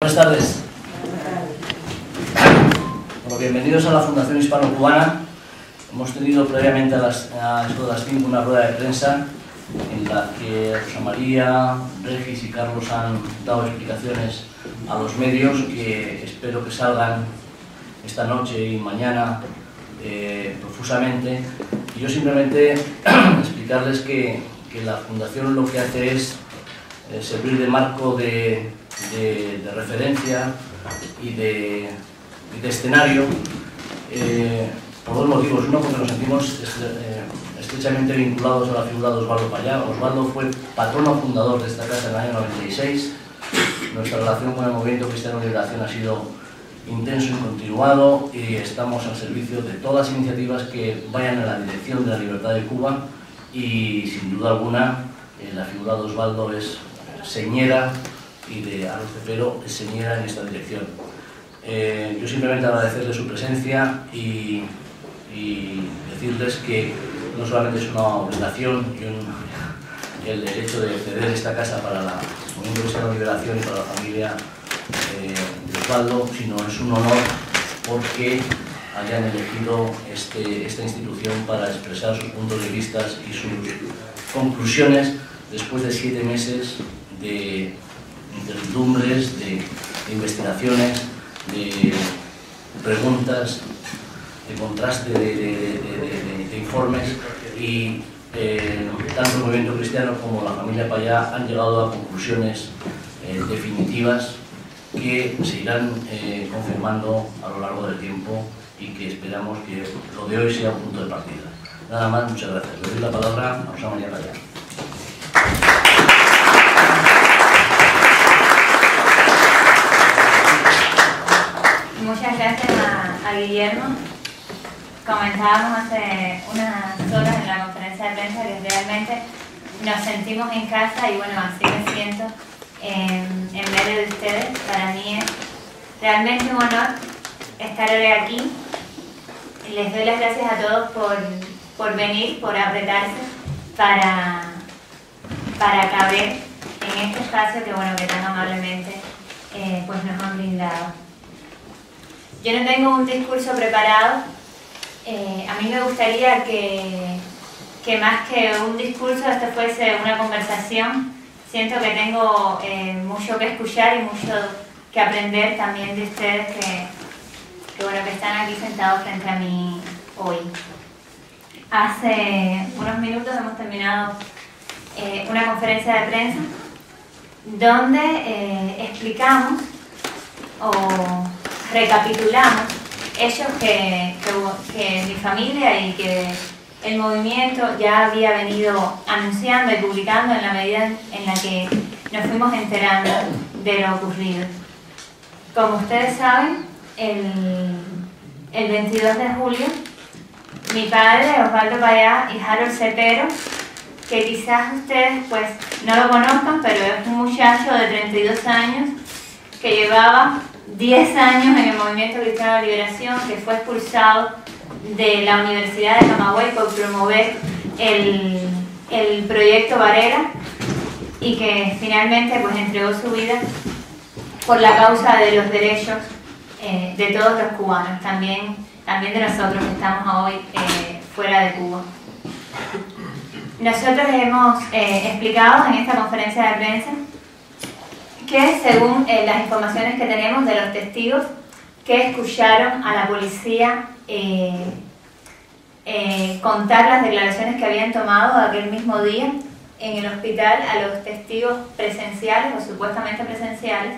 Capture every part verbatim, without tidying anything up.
Buenas tardes. Bueno, bienvenidos a la Fundación Hispano-Cubana. Hemos tenido previamente a las, a esto de las cinco una rueda de prensa en la que Rosa María, Regis y Carlos han dado explicaciones a los medios que espero que salgan esta noche y mañana eh, profusamente. Y yo simplemente explicarles que, que la Fundación lo que hace es eh, servir de marco de, de, de referencia y de, y de escenario eh, por dos motivos. Uno, porque nos sentimos eh, estrechamente vinculados a la figura de Osvaldo Payá. Osvaldo fue patrono fundador de esta casa en el año noventa y seis. Nuestra relación con el movimiento cristiano de liberación ha sido intenso y continuado, y estamos al servicio de todas las iniciativas que vayan en la dirección de la libertad de Cuba, y sin duda alguna eh, la figura de Osvaldo es señera y de Aro Cepero es señera en esta dirección. Eh, yo simplemente agradecerles su presencia y, y decirles que no solamente es una obligación y un, el hecho de ceder esta casa para el movimiento cristiano de liberación y para la familia eh, de Osvaldo, sino es un honor porque hayan elegido este, esta institución para expresar sus puntos de vista y sus conclusiones después de siete meses de incertidumbres, de, de investigaciones, de preguntas, de contraste de, de, de, de, de informes, y eh, tanto el movimiento cristiano como la familia Payá han llegado a conclusiones eh, definitivas que se irán eh, confirmando a lo largo del tiempo, y que esperamos que lo de hoy sea un punto de partida. Nada más, muchas gracias. Le doy la palabra a Rosa María Payá. Muchas gracias a, a Guillermo. Comentábamos hace unas horas en la conferencia de prensa que realmente nos sentimos en casa, y bueno, así me siento en, en medio de ustedes. Para mí es realmente un honor estar hoy aquí. Les doy las gracias a todos por, por venir, por apretarse para, para caber en este espacio que, bueno, que tan amablemente eh, pues nos han brindado. Yo no tengo un discurso preparado. Eh, a mí me gustaría que, que más que un discurso esto fuese una conversación. Siento que tengo eh, mucho que escuchar y mucho que aprender también de ustedes que, que, bueno, que están aquí sentados frente a mí hoy. Hace unos minutos hemos terminado eh, una conferencia de prensa donde eh, explicamos o recapitulamos hechos que, que, que mi familia y que el movimiento ya había venido anunciando y publicando en la medida en la que nos fuimos enterando de lo ocurrido. Como ustedes saben, el, el veintidós de julio, mi padre, Osvaldo Payá, y Harold Cepero, que quizás ustedes pues no lo conozcan, pero es un muchacho de treinta y dos años que llevaba diez años en el movimiento cristiano de liberación, que fue expulsado de la Universidad de Camagüey por promover el, el proyecto Varela, y que finalmente pues entregó su vida por la causa de los derechos eh, de todos los cubanos, también, también de nosotros que estamos hoy eh, fuera de Cuba. Nosotros hemos eh, explicado en esta conferencia de prensa que según eh, las informaciones que tenemos de los testigos que escucharon a la policía eh, eh, contar las declaraciones que habían tomado aquel mismo día en el hospital a los testigos presenciales o supuestamente presenciales,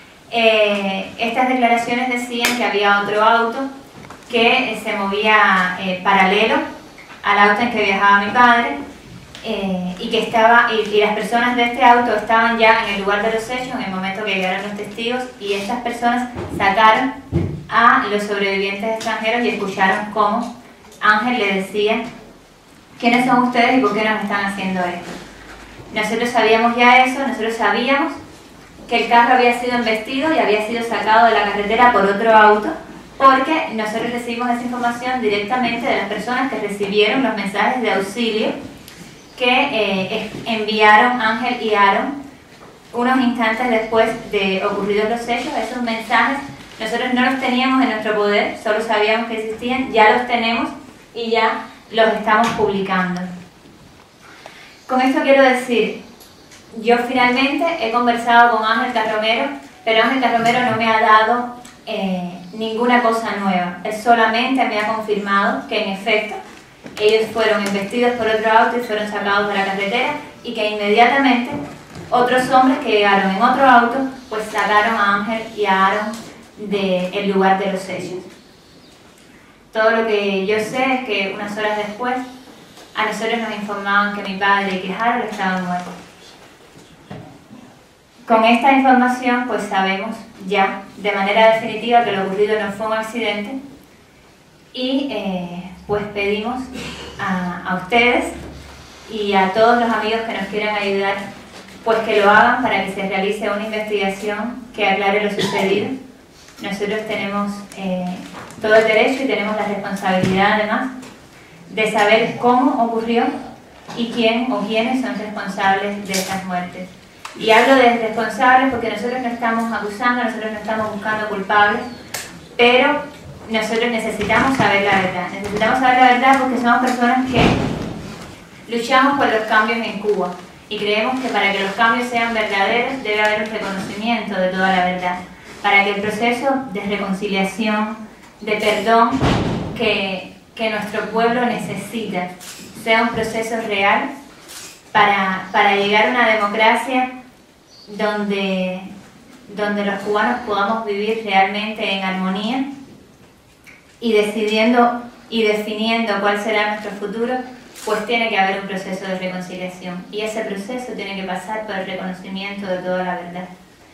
eh, estas declaraciones decían que había otro auto que eh, se movía eh, paralelo al auto en que viajaba mi padre, Eh, y que estaba y, y las personas de este auto estaban ya en el lugar de los hechos en el momento que llegaron los testigos, y estas personas sacaron a los sobrevivientes extranjeros y escucharon cómo Ángel le decía: ¿quiénes son ustedes y por qué nos están haciendo esto? Nosotros sabíamos ya eso, nosotros sabíamos que el carro había sido embestido y había sido sacado de la carretera por otro auto, porque nosotros recibimos esa información directamente de las personas que recibieron los mensajes de auxilio que eh, enviaron Ángel y Aaron unos instantes después de ocurridos los hechos. Esos mensajes nosotros no los teníamos en nuestro poder, solo sabíamos que existían, ya los tenemos y ya los estamos publicando. Con esto quiero decir, yo finalmente he conversado con Ángel Carromero, pero Ángel Carromero no me ha dado eh, ninguna cosa nueva. Él solamente me ha confirmado que en efecto ellos fueron embestidos por otro auto y fueron sacados de la carretera y que inmediatamente otros hombres que llegaron en otro auto pues sacaron a Ángel y a Aaron del lugar de los hechos. Todo lo que yo sé es que unas horas después a nosotros nos informaban que mi padre y que Harold estaban muertos. Con esta información pues sabemos ya de manera definitiva que lo ocurrido no fue un accidente y eh, pues pedimos a, a ustedes y a todos los amigos que nos quieran ayudar pues que lo hagan para que se realice una investigación que aclare lo sucedido. Nosotros tenemos eh, todo el derecho y tenemos la responsabilidad además de saber cómo ocurrió y quién o quiénes son responsables de estas muertes. Y hablo de responsables porque nosotros no estamos acusando, nosotros no estamos buscando culpables, pero nosotros necesitamos saber la verdad. Necesitamos saber la verdad porque somos personas que luchamos por los cambios en Cuba y creemos que para que los cambios sean verdaderos debe haber un reconocimiento de toda la verdad, para que el proceso de reconciliación, de perdón que, que nuestro pueblo necesita sea un proceso real para, para llegar a una democracia donde, donde los cubanos podamos vivir realmente en armonía y decidiendo y definiendo cuál será nuestro futuro, pues tiene que haber un proceso de reconciliación y ese proceso tiene que pasar por el reconocimiento de toda la verdad.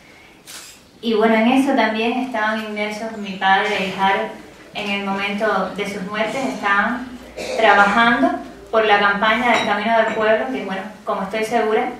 Y bueno, en eso también estaban inmersos mi padre y Harold en el momento de sus muertes, estaban trabajando por la campaña del Camino del Pueblo, que bueno, como estoy segura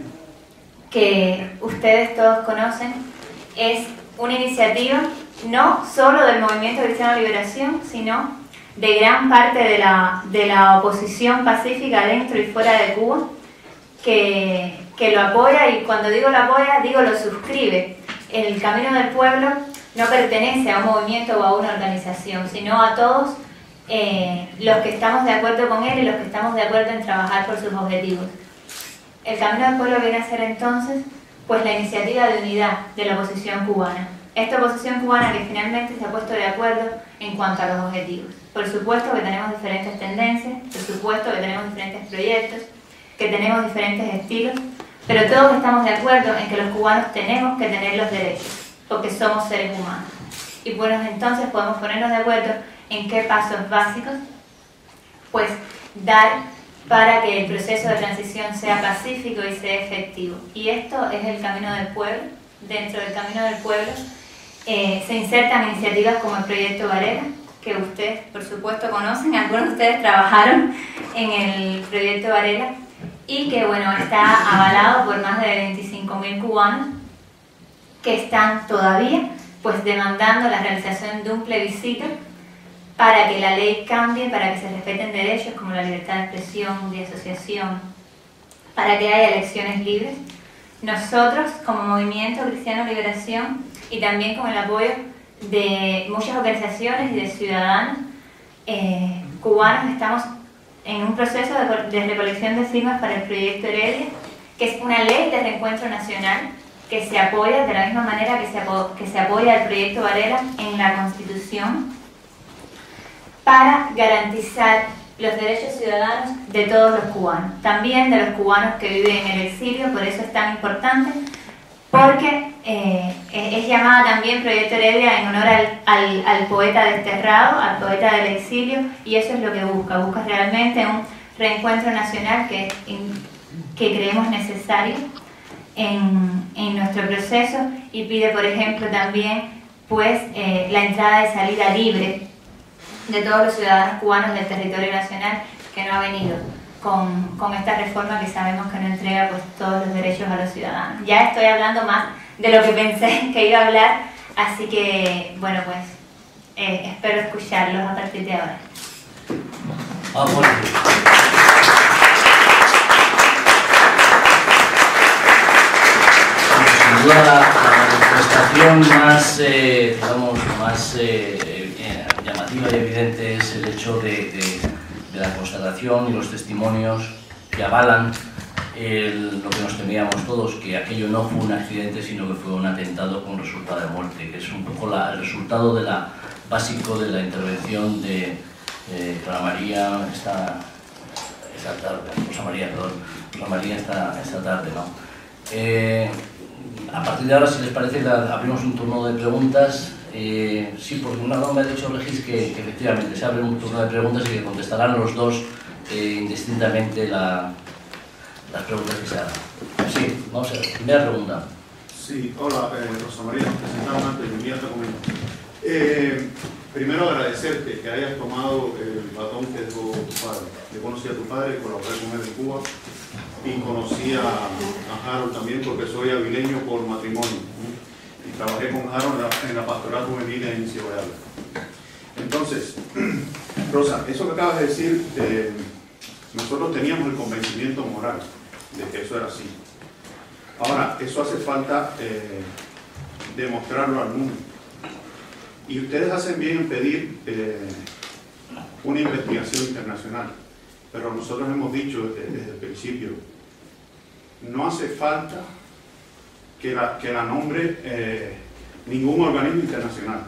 que ustedes todos conocen, es una iniciativa no solo del Movimiento Cristiano de Liberación, sino de gran parte de la, de la oposición pacífica dentro y fuera de Cuba, que, que lo apoya, y cuando digo lo apoya, digo lo suscribe. El Camino del Pueblo no pertenece a un movimiento o a una organización, sino a todos eh, los que estamos de acuerdo con él y los que estamos de acuerdo en trabajar por sus objetivos. El Camino del Pueblo viene a ser entonces pues la iniciativa de unidad de la oposición cubana. Esta oposición cubana que finalmente se ha puesto de acuerdo en cuanto a los objetivos. Por supuesto que tenemos diferentes tendencias, por supuesto que tenemos diferentes proyectos, que tenemos diferentes estilos, pero todos estamos de acuerdo en que los cubanos tenemos que tener los derechos, porque somos seres humanos. Y bueno, entonces podemos ponernos de acuerdo en qué pasos básicos pues dar para que el proceso de transición sea pacífico y sea efectivo. Y esto es el Camino del Pueblo. Dentro del Camino del Pueblo eh, se insertan iniciativas como el Proyecto Varela, que ustedes por supuesto conocen, algunos de ustedes trabajaron en el Proyecto Varela, y que bueno, está avalado por más de veinticinco mil cubanos que están todavía pues demandando la realización de un plebiscito para que la ley cambie, para que se respeten derechos como la libertad de expresión, de asociación, para que haya elecciones libres. Nosotros, como Movimiento Cristiano de Liberación, y también con el apoyo de muchas organizaciones y de ciudadanos eh, cubanos, estamos en un proceso de, de recolección de firmas para el Proyecto Heredia, que es una ley de reencuentro nacional que se apoya de la misma manera que se, apo que se apoya el Proyecto Varela en la Constitución, para garantizar los derechos ciudadanos de todos los cubanos, también de los cubanos que viven en el exilio. Por eso es tan importante, porque eh, es llamada también Proyecto Heredia en honor al, al, al poeta desterrado, al poeta del exilio, y eso es lo que busca, busca realmente un reencuentro nacional que, en, que creemos necesario en, en nuestro proceso, y pide, por ejemplo, también pues, eh, la entrada y salida libre de todos los ciudadanos cubanos del territorio nacional, que no ha venido con, con esta reforma que sabemos que no entrega pues, todos los derechos a los ciudadanos. Ya estoy hablando más de lo que pensé que iba a hablar, así que, bueno, pues eh, espero escucharlos a partir de ahora. Ah, bueno. duda la, la manifestación más, eh, digamos, más eh, eh, llamativa y evidente es el hecho de, de, de la constatación y los testimonios que avalan el, lo que nos temíamos todos, que aquello no fue un accidente, sino que fue un atentado con resultado de muerte, que es un poco la, el resultado de la, básico de la intervención de eh, Clara María esta, esta tarde, Rosa María, perdón, Rosa María esta, esta tarde, ¿no? Eh, a partir de ahora, si les parece, la, abrimos un turno de preguntas. Eh, sí, porque una vez me ha dicho Regis que, que efectivamente se abre un turno de preguntas y que contestarán los dos eh, indistintamente la, las preguntas que se hagan. Sí, vamos a ver. Primera pregunta. Sí, hola, eh, Rosa María, nos presentaron antes, mi te comento. Eh, primero agradecerte que hayas tomado el batón que dejó tu padre. Yo conocí a tu padre, colaboré con él en Cuba y conocí a, a Harold también porque soy avileño por matrimonio. Y trabajé con Harold en la, en la pastoral juvenil en Ciudad Real. Entonces, Rosa, eso que acabas de decir, eh, nosotros teníamos el convencimiento moral de que eso era así. Ahora, eso hace falta eh, demostrarlo al mundo. Y ustedes hacen bien en pedir eh, una investigación internacional. Pero nosotros hemos dicho desde, desde el principio, no hace falta que la, que la nombre eh, ningún organismo internacional.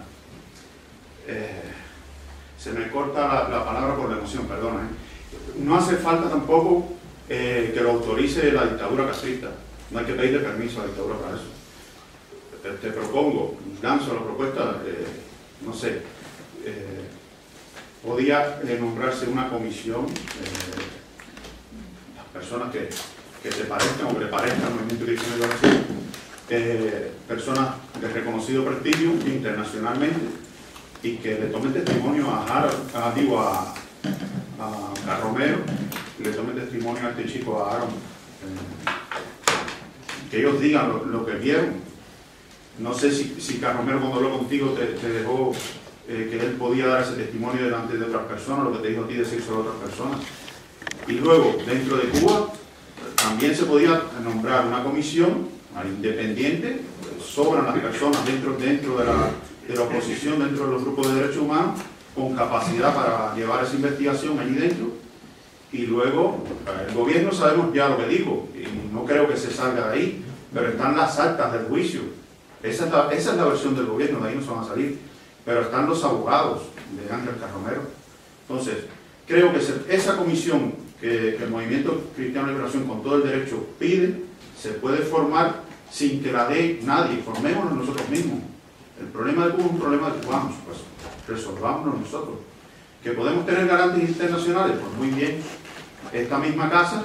Eh, se me corta la, la palabra por la emoción, perdona. ¿eh? No hace falta tampoco eh, que lo autorice la dictadura castrista. No hay que pedirle permiso a la dictadura para eso. Te, te propongo, lanzo la propuesta, eh, no sé, eh, podía eh, nombrarse una comisión, eh, las personas que, que se parezcan o que le parezcan al movimiento cristiano de oración, eh, personas de reconocido prestigio internacionalmente y que le tomen testimonio a Harold, a, digo, a, a, a Romero, y le tomen testimonio a este chico, a Aaron, eh, que ellos digan lo, lo que vieron. No sé si, si Carromero cuando habló contigo te, te dejó eh, que él podía dar ese testimonio delante de otras personas, lo que te dijo a ti decir sobre otras personas. Y luego, dentro de Cuba, también se podía nombrar una comisión independiente, sobran las personas dentro, dentro de, la, de la oposición, dentro de los grupos de derechos humanos, con capacidad para llevar esa investigación allí dentro. Y luego, el gobierno sabemos ya lo que dijo, y no creo que se salga de ahí, pero están las actas del juicio. Esa es, la, esa es la versión del gobierno, de ahí no se van a salir. Pero están los abogados de Ángel Carromero. Entonces, creo que se, esa comisión que, que el Movimiento Cristiano de Liberación con todo el derecho pide, se puede formar sin que la dé nadie. Formémonos nosotros mismos. El problema de Cuba es un problema de cubanos, pues resolvámonos nosotros. Que podemos tener garantías internacionales, pues muy bien. Esta misma casa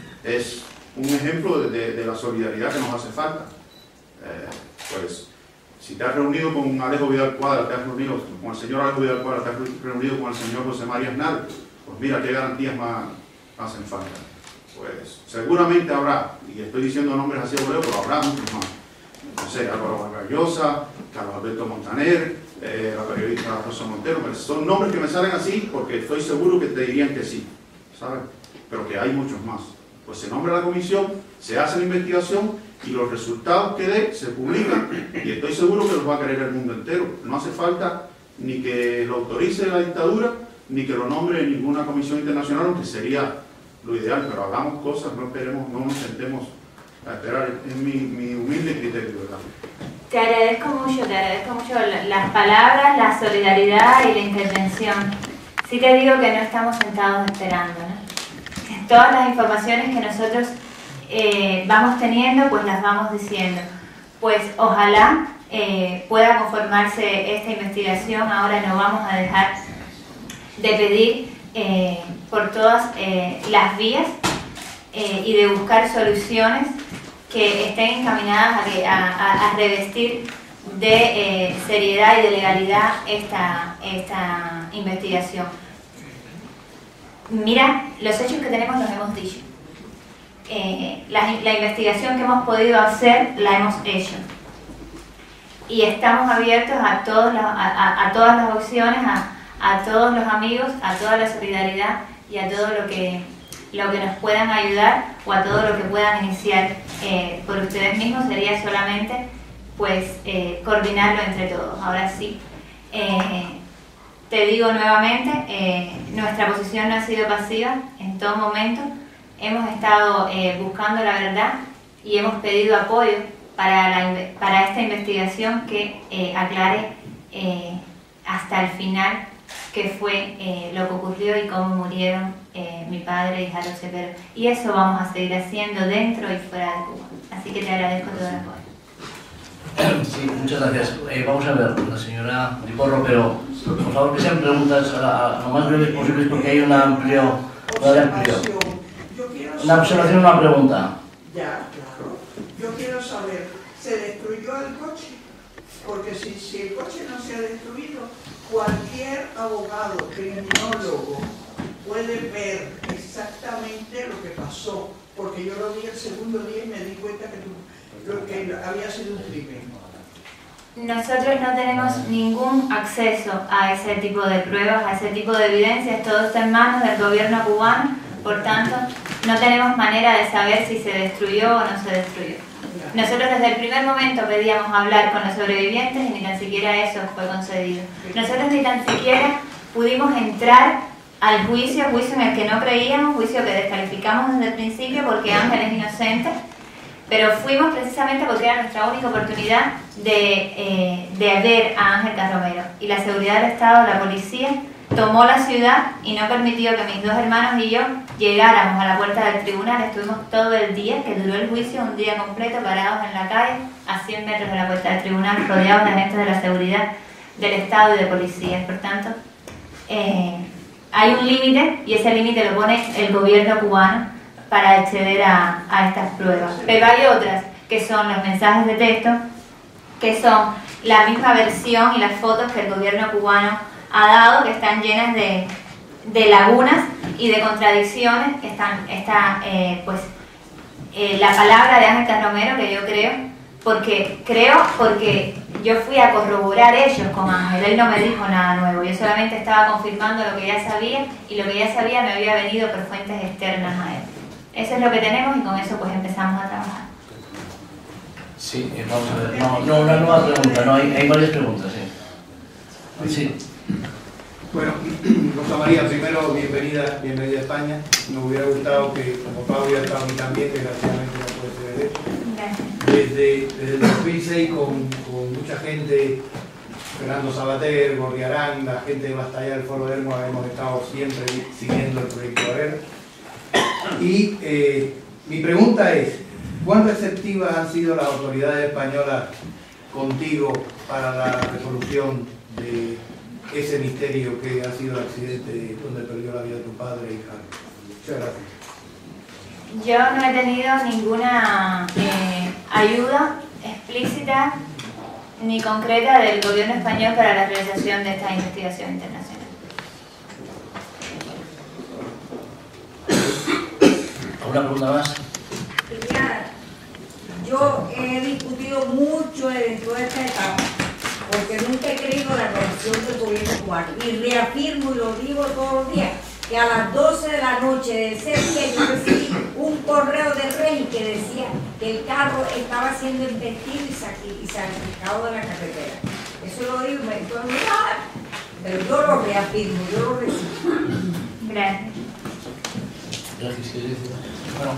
es un ejemplo de, de, de la solidaridad que nos hace falta. Eh, pues, si te has reunido con Alejo Vidal Cuadra, te has reunido con el señor Alejo Vidal Cuadra, te has reunido con el señor José María Aznar, pues mira qué garantías más hacen falta. Pues seguramente habrá, y estoy diciendo nombres así a voleo, pero habrá muchos más. No sé, Álvaro Vargallosa, Carlos Alberto Montaner, eh, la periodista Rosa Montero, pero son nombres que me salen así porque estoy seguro que te dirían que sí, ¿sabes? Pero que hay muchos más. Pues se nombra la comisión, se hace la investigación y los resultados que dé se publican y estoy seguro que los va a querer el mundo entero. No hace falta ni que lo autorice la dictadura, ni que lo nombre ninguna comisión internacional, aunque sería lo ideal, pero hagamos cosas, no esperemos, no nos sentemos a esperar. Es mi, mi humilde criterio, ¿verdad? Te agradezco mucho, te agradezco mucho las palabras, la solidaridad y la intervención. Sí te digo que no estamos sentados esperando, ¿no? Todas las informaciones que nosotros eh, vamos teniendo, pues las vamos diciendo. Pues ojalá eh, pueda conformarse esta investigación. Ahora no vamos a dejar de pedir eh, por todas eh, las vías eh, y de buscar soluciones que estén encaminadas a, que, a, a, a revestir de eh, seriedad y de legalidad esta, esta investigación. Mira, los hechos que tenemos los hemos dicho. Eh, la, la investigación que hemos podido hacer la hemos hecho. Y estamos abiertos a, todos los, a, a, a todas las opciones, a, a todos los amigos, a toda la solidaridad y a todo lo que lo que nos puedan ayudar o a todo lo que puedan iniciar eh, por ustedes mismos sería solamente pues eh, coordinarlo entre todos. Ahora sí, eh, te digo nuevamente, eh, nuestra posición no ha sido pasiva en todo momento. Hemos estado eh, buscando la verdad y hemos pedido apoyo para, la, para esta investigación que eh, aclare eh, hasta el final qué fue eh, lo que ocurrió y cómo murieron eh, mi padre y Harold Cepero. Y eso vamos a seguir haciendo dentro y fuera de Cuba. Así que te agradezco todo el apoyo. Sí, muchas gracias. Eh, vamos a ver, la señora Riporro, pero por favor que sean preguntas a, a lo más breves posibles porque hay un amplio... amplio. Una observación, una pregunta. Ya, claro. Yo quiero saber, ¿se destruyó el coche? Porque si, si el coche no se ha destruido, cualquier abogado, criminólogo, puede ver exactamente lo que pasó. Porque yo lo vi el segundo día y me di cuenta que, tu, lo que había sido un crimen. Nosotros no tenemos ningún acceso a ese tipo de pruebas, a ese tipo de evidencias. Todo está en manos del gobierno cubano. Por tanto, no tenemos manera de saber si se destruyó o no se destruyó. Nosotros desde el primer momento pedíamos hablar con los sobrevivientes y ni tan siquiera eso fue concedido. Nosotros ni tan siquiera pudimos entrar al juicio, juicio en el que no creíamos, juicio que descalificamos desde el principio porque Ángel es inocente, pero fuimos precisamente porque era nuestra única oportunidad de, eh, de ver a Ángel Carromero. Y la seguridad del Estado, la policía, tomó la ciudad y no permitió que mis dos hermanos y yo llegáramos a la puerta del tribunal. Estuvimos todo el día, que duró el juicio, un día completo, parados en la calle, a cien metros de la puerta del tribunal, rodeados de agentes de la seguridad del Estado y de policías. Por tanto, eh, hay un límite y ese límite lo pone el gobierno cubano para acceder a, a estas pruebas. Pero hay otras, que son los mensajes de texto, que son la misma versión y las fotos que el gobierno cubano ha dado, que están llenas de, de lagunas y de contradicciones. Están, está eh, pues eh, la palabra de Ángel Carromero, que yo creo, porque creo porque yo fui a corroborar ellos con Ángel. Él no me dijo nada nuevo, yo solamente estaba confirmando lo que ya sabía, y lo que ya sabía me había venido por fuentes externas a él. Eso es lo que tenemos y con eso pues empezamos a trabajar. Sí, eh, vamos a ver. No, no, una nueva pregunta, no, hay, hay varias preguntas, sí. Sí. Bueno, Rosa María, primero bienvenida, bienvenida a España. Nos hubiera gustado que, como Pablo hubiera estado aquí también, desgraciadamente no puede ser hecho. Desde, desde el dos mil seis con, con mucha gente, Fernando Sabater, Gorriarán, la gente de Bastalla del Foro de Hermoa, hemos estado siempre siguiendo el proyecto ARER. Y eh, mi pregunta es, ¿cuán receptivas han sido las autoridades españolas contigo para la resolución de ese misterio que ha sido el accidente donde perdió la vida tu padre y hija? Muchas gracias. Yo no he tenido ninguna eh, ayuda explícita ni concreta del gobierno español para la realización de esta investigación internacional. ¿Alguna pregunta más? Yo he discutido mucho en toda esta etapa, porque nunca he creído la corrupción del gobierno cubano. Y reafirmo y lo digo todos los días, que a las doce de la noche de ese día yo recibí un correo de Rey que decía que el carro estaba siendo investido y sacrificado de la carretera. Eso lo digo, me todo el mundo, pero yo lo reafirmo, yo lo recibo. Gracias. Gracias, bueno.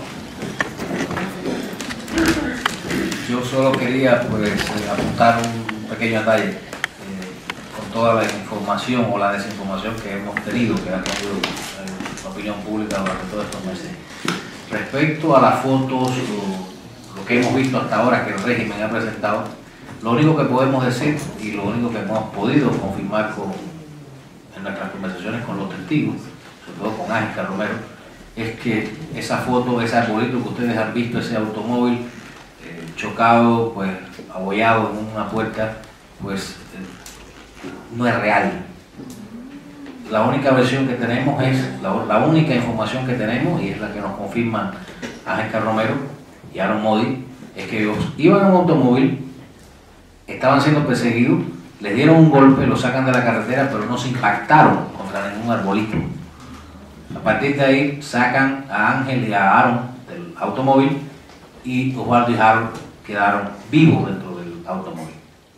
Yo solo quería pues apuntar un pequeño detalle eh, con toda la información o la desinformación que hemos tenido, que ha tenido eh, la opinión pública durante todos estos meses. Respecto a las fotos, lo, lo que hemos visto hasta ahora que el régimen ha presentado, lo único que podemos decir y lo único que hemos podido confirmar con, en nuestras conversaciones con los testigos, sobre todo con Ángel Carromero, es que esa foto, ese arbolito que ustedes han visto, ese automóvil eh, chocado, pues abollado en una puerta, pues eh, no es real. La única versión que tenemos es, la, la única información que tenemos, y es la que nos confirman Ángel Carromero y Aaron Modi, es que ellos iban en un automóvil, estaban siendo perseguidos, les dieron un golpe, lo sacan de la carretera, pero no se impactaron contra ningún arbolito. A partir de ahí sacan a Ángel y a Aaron del automóvil y Osvaldo y Harold quedaron vivos dentro del automóvil.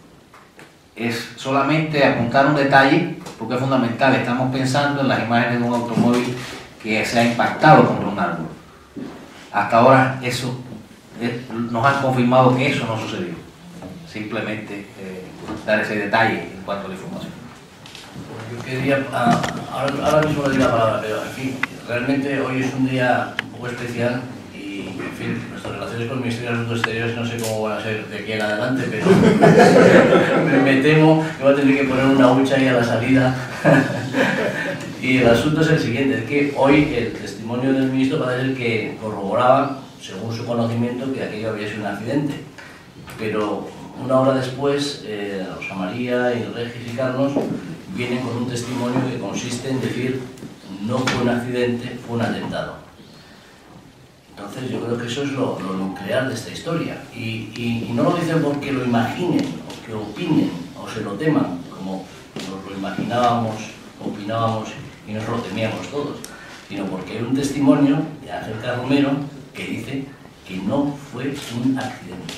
Es solamente apuntar un detalle porque es fundamental. Estamos pensando en las imágenes de un automóvil que se ha impactado contra un árbol. Hasta ahora eso es, nos han confirmado que eso no sucedió. Simplemente eh, dar ese detalle en cuanto a la información. Yo quería, ah, ahora, ahora mismo le doy la palabra, pero en fin, realmente hoy es un día un poco especial y, en fin, nuestras relaciones con el Ministerio de Asuntos Exteriores no sé cómo van a ser de aquí en adelante, pero me, me temo que voy a tener que poner una hucha ahí a la salida. Y el asunto es el siguiente, es que hoy el testimonio del ministro parece ser que corroboraba, según su conocimiento, que aquello había sido un accidente, pero una hora después, eh, Rosa María y Regis y Carlos vienen con un testimonio que consiste en decir no fue un accidente, fue un atentado. Entonces yo creo que eso es lo, lo nuclear de esta historia. Y, y, y no lo dicen porque lo imaginen, o que opinen, o se lo teman, como nos lo imaginábamos, opinábamos y nos lo temíamos todos, sino porque hay un testimonio de Ángel Carromero que dice que no fue un accidente.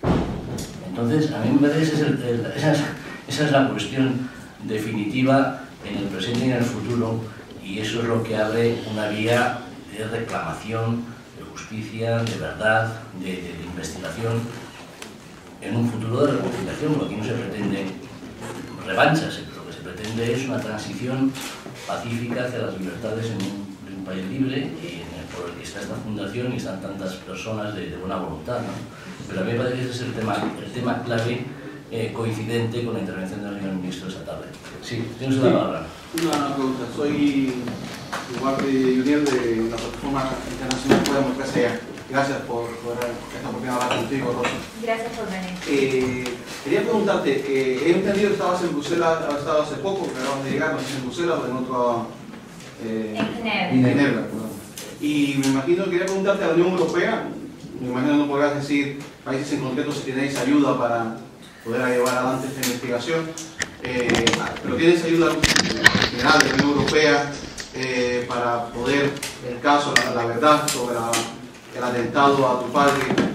Entonces, a mí me parece que ese es el, el, esa, es, esa es la cuestión definitiva en el presente y en el futuro, y eso es lo que abre una vía de reclamación, de justicia, de verdad, de, de, de investigación, en un futuro de reconciliación, porque aquí no se pretende revanchas, lo que se pretende es una transición pacífica hacia las libertades en un, en un país libre y en el, por el que está esta fundación y están tantas personas de, de buena voluntad, ¿no? Pero a mí me parece que ese es el tema, el tema clave eh, coincidente con la intervención del señor ministro esta tarde. Sí, tienes la palabra. Una pregunta. Soy Eduardo Juniel de la Plataforma Internacional por la Democracia. Gracias por, por esta oportunidad de hablar contigo, Rosa. Gracias por venir. Eh, quería preguntarte, eh, he entendido que estabas en Bruselas, has estado hace poco, que acabas de llegar, no sé si en Bruselas o en otro... Eh, en Ginebra. En Ginebra, perdón. Y me imagino, quería preguntarte a la Unión Europea, me imagino que no podrás decir países en concreto si tenéis ayuda para poder llevar adelante esta investigación, eh, pero tienes ayuda general de la Unión Europea eh, para poder, el caso, la, la verdad sobre la, el atentado a tu padre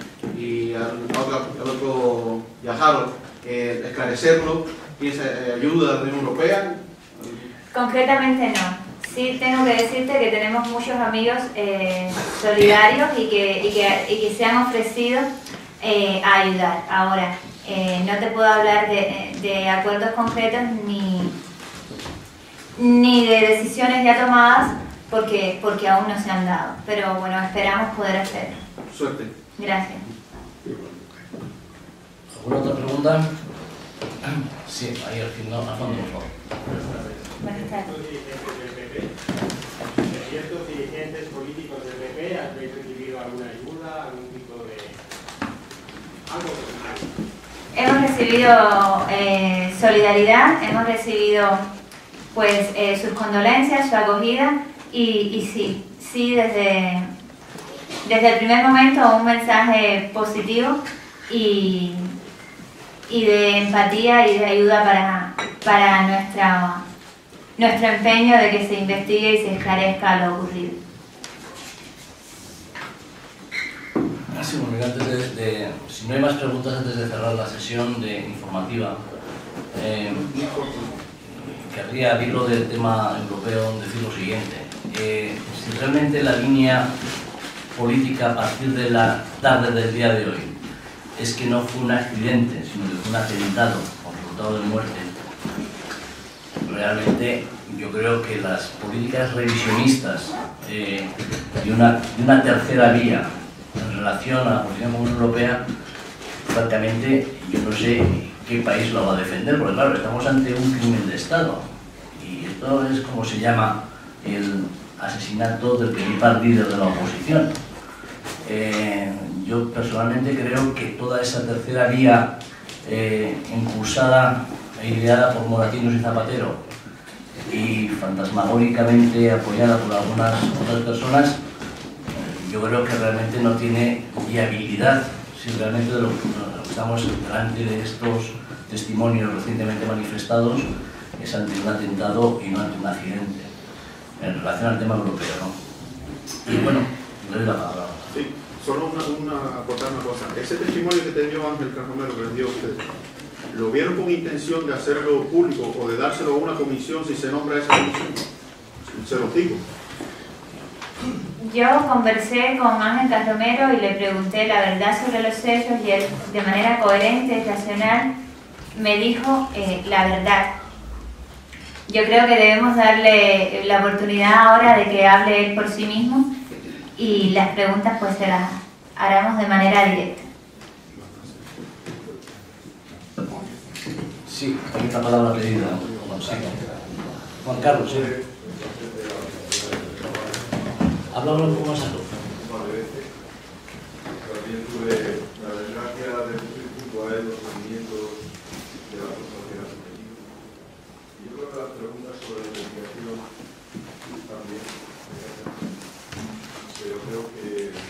y al otro, al otro Harold, eh, esclarecerlo. ¿Tienes eh, ayuda de la Unión Europea? Concretamente no. Sí tengo que decirte que tenemos muchos amigos eh, solidarios y que, y, que, y que se han ofrecido eh, a ayudar. Ahora, eh, no te puedo hablar de, de acuerdos concretos ni, ni de decisiones ya tomadas porque, porque aún no se han dado. Pero bueno, esperamos poder hacerlo. Suerte. Gracias. ¿Alguna otra pregunta? Sí, ahí al final, a fondo, por favor. Buenas tardes. ¿Ciertos dirigentes políticos del P P habéis recibido alguna ayuda, algún tipo de... algo personal? Hemos recibido eh, solidaridad, hemos recibido pues eh, sus condolencias, su acogida y, y sí, sí desde, desde el primer momento un mensaje positivo y, y de empatía y de ayuda para, para nuestra... nuestro empeño de que se investigue y se esclarezca lo ocurrido. Sí, bueno, antes de, de, si no hay más preguntas antes de cerrar la sesión de informativa, eh, querría, al hilo del tema europeo, decir lo siguiente. Eh, si realmente la línea política a partir de la tarde del día de hoy es que no fue un accidente, sino que fue un atentado con resultado de muerte, realmente yo creo que las políticas revisionistas eh, de, una, de una tercera vía en relación a la posición común europea, francamente yo no sé qué país lo va a defender, porque claro, estamos ante un crimen de Estado y esto es como se llama el asesinato del principal líder de la oposición. Eh, yo personalmente creo que toda esa tercera vía eh, impulsada e ideada por Moratinos y Zapatero y fantasmagóricamente apoyada por algunas otras personas, yo creo que realmente no tiene viabilidad si realmente lo, lo, estamos delante de estos testimonios recientemente manifestados es ante un atentado y no ante un accidente. en relación al tema europeo, ¿no? Y bueno, le doy la palabra. Sí, solo una, una, aportar una cosa. Ese testimonio que te dio Ángel Carromero, que les dio a ustedes, ¿lo vieron con intención de hacerlo público o de dárselo a una comisión si se nombra esa comisión? Se los digo. Yo conversé con Ángel Carromero y le pregunté la verdad sobre los sellos y él, de manera coherente y racional, me dijo eh, la verdad. Yo creo que debemos darle la oportunidad ahora de que hable él por sí mismo y las preguntas pues se las haremos de manera directa. Sí, hay una palabra pedida. Juan Carlos, sí. Háblalo un poco más alto. También tuve la desgracia de sufrir junto a él los movimientos de la sociedad subjetiva. Y yo creo que las preguntas sobre la investigación también, pero creo que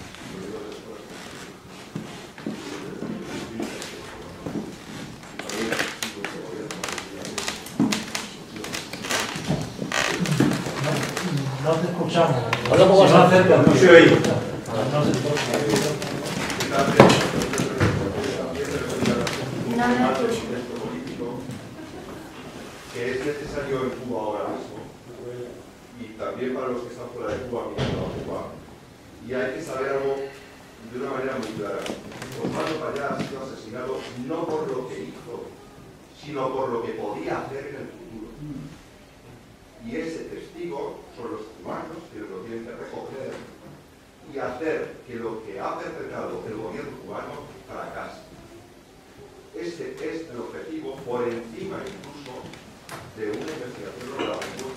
no te escuchamos. Habla un poco más cerca. No se oye. No se escucha. No me escucho. Que es necesario en Cuba ahora mismo y también para los que están fuera de Cuba mirando a Cuba, y hay que saber algo de una manera muy clara. Osvaldo Payá ha sido asesinado no por lo que hizo, sino por lo que podía hacer en el futuro. Y ese testigo son los cubanos que lo tienen que recoger y hacer que lo que ha perpetrado el gobierno cubano fracase. Ese es el objetivo, por encima incluso de una investigación de la revolución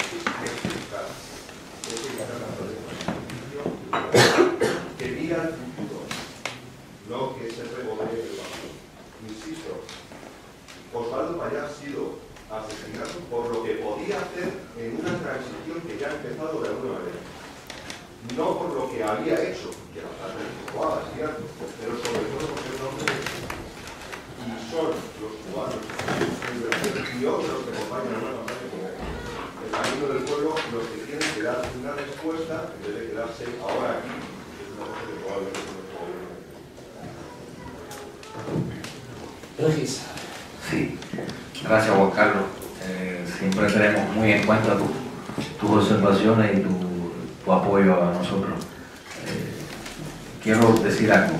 que mira al futuro, no que se regodee el vacío. Insisto, Osvaldo Payá ha sido asesinado por lo que podía hacer en una transición que ya ha empezado de alguna manera. No por lo que había hecho, que la parte de Cuba, es cierto, pero sobre todo porque es hombre. Y son los cubanos y otros que acompañan a una campaña como el camino del pueblo los que tienen que dar una respuesta en vez de quedarse ahora aquí, que es una cosa que probablemente no es probable. Regis. Sí, gracias Juan Carlos. Eh, siempre tenemos muy en cuenta tu, tus observaciones y tu, tu apoyo a nosotros. Eh, quiero decir algo.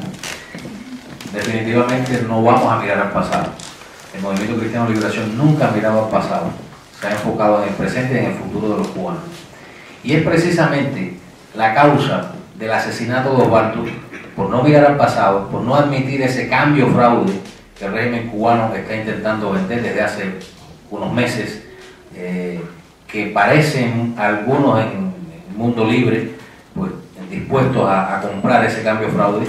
Definitivamente no vamos a mirar al pasado. El Movimiento Cristiano de Liberación nunca ha mirado al pasado. Se ha enfocado en el presente y en el futuro de los cubanos. Y es precisamente la causa del asesinato de Osvaldo, por no mirar al pasado, por no admitir ese cambio fraude que el régimen cubano está intentando vender desde hace unos meses, eh, que parecen algunos en el mundo libre pues, dispuestos a, a comprar ese cambio fraude,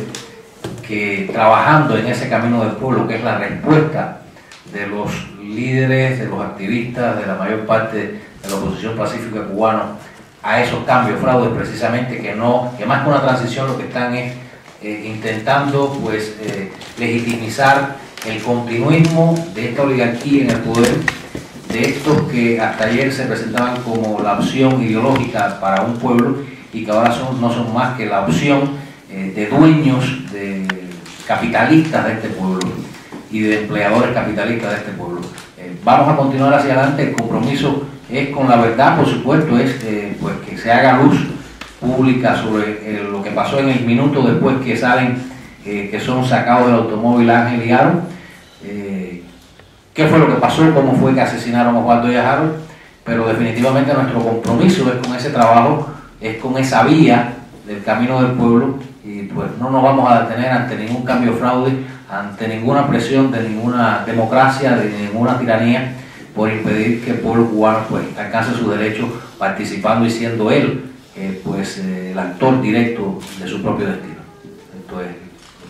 que trabajando en ese camino del pueblo, que es la respuesta de los líderes, de los activistas, de la mayor parte de la oposición pacífica cubana a esos cambios fraudes, precisamente, que no, que más que una transición lo que están es eh, intentando pues eh, legitimizar el continuismo de esta oligarquía en el poder, de estos que hasta ayer se presentaban como la opción ideológica para un pueblo y que ahora son, no son más que la opción eh, de dueños, de capitalistas de este pueblo y de empleadores capitalistas de este pueblo. Eh, vamos a continuar hacia adelante. El compromiso es con la verdad, por supuesto, es eh, pues que se haga luz pública sobre eh, lo que pasó en el minuto después que salen Eh, que son sacados del automóvil Ángel y Harold. Eh, ¿Qué fue lo que pasó? ¿Cómo fue que asesinaron a Osvaldo y a Harold? Pero definitivamente nuestro compromiso es con ese trabajo, es con esa vía del camino del pueblo, y pues no nos vamos a detener ante ningún cambio fraude, ante ninguna presión de ninguna democracia, de ninguna tiranía, por impedir que el pueblo cubano pues alcance sus derechos participando y siendo él eh, pues eh, el actor directo de su propio destino. Esto es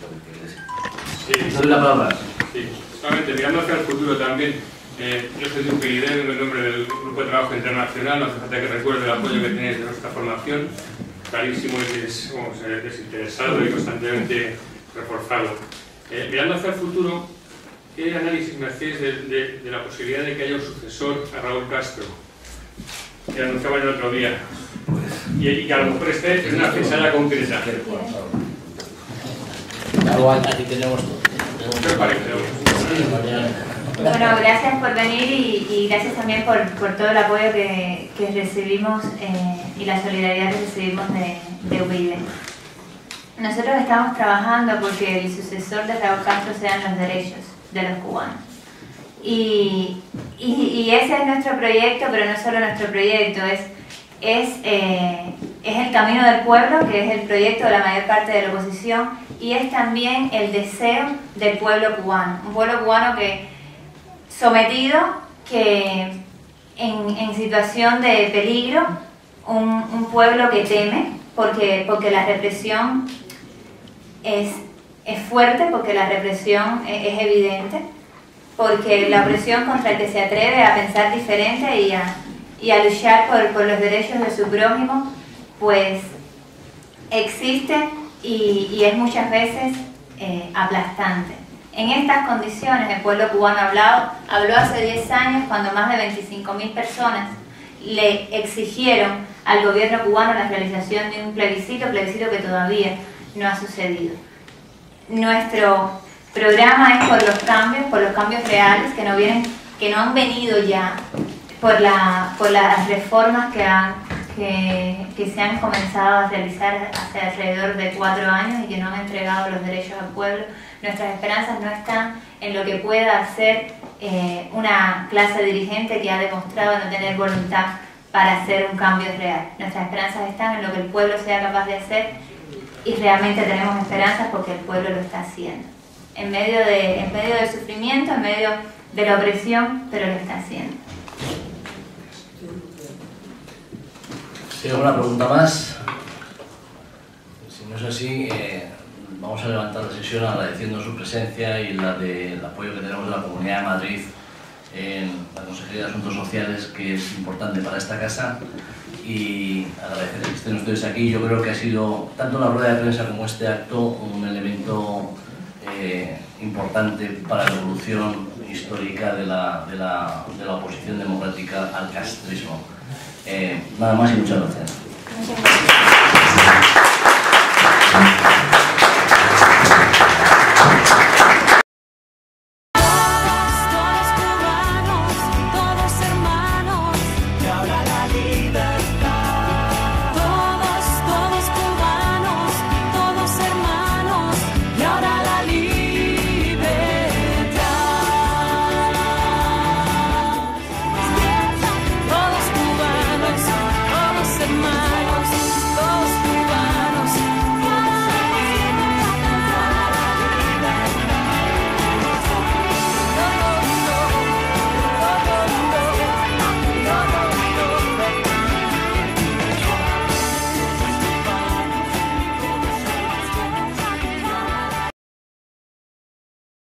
Sí, doy la palabra. Sí, solamente mirando hacia el futuro también, eh, yo soy de U P I D, en nombre del Grupo de Trabajo Internacional, no hace falta que recuerde el apoyo que tenéis de nuestra formación, clarísimo y des, vamos, eh, desinteresado y constantemente reforzado. Eh, mirando hacia el futuro, ¿qué análisis me hacéis de, de, de la posibilidad de que haya un sucesor a Raúl Castro? que anunciaban el otro día. Y, y que a lo mejor esté en una fecha ya concreta. Claro, aquí tenemos todo. ¿Qué parece? Bueno, gracias por venir y, y gracias también por, por todo el apoyo que, que recibimos eh, y la solidaridad que recibimos de, de U B I D. Nosotros estamos trabajando porque el sucesor de Raúl Castro sean los derechos de los cubanos. Y, y, y ese es nuestro proyecto, pero no solo nuestro proyecto, es, es, eh, es el camino del pueblo, que es el proyecto de la mayor parte de la oposición, y es también el deseo del pueblo cubano. Un pueblo cubano que sometido, que en, en situación de peligro, un, un pueblo que teme, porque, porque la represión es, es fuerte, porque la represión es, es evidente, porque la opresión contra el que se atreve a pensar diferente y a, y a luchar por, por los derechos de su prójimo, pues existe y, y es muchas veces eh, aplastante. En estas condiciones el pueblo cubano hablado, habló hace diez años cuando más de veinticinco mil personas le exigieron al gobierno cubano la realización de un plebiscito, plebiscito que todavía no ha sucedido. Nuestro programa es por los cambios, por los cambios reales que no, vienen, que no han venido ya, por, la, por las reformas que, han, que, que se han comenzado a realizar hace alrededor de cuatro años y que no han entregado los derechos al pueblo. Nuestras esperanzas no están en lo que pueda hacer eh, una clase dirigente que ha demostrado no tener voluntad para hacer un cambio real. Nuestras esperanzas están en lo que el pueblo sea capaz de hacer y realmente tenemos esperanzas porque el pueblo lo está haciendo. En medio, de, en medio del sufrimiento, en medio de la opresión, pero lo está haciendo. ¿Si hay alguna pregunta más? Si no es así, eh, vamos a levantar la sesión agradeciendo su presencia y la del apoyo que tenemos de la Comunidad de Madrid en la Consejería de Asuntos Sociales, que es importante para esta casa, y agradecer que estén ustedes aquí. Yo creo que ha sido, tanto la rueda de prensa como este acto, un elemento eh, importante para la evolución histórica de la, de la, de la oposición democrática al castrismo. Eh, nada más y muchas gracias. Muchas gracias.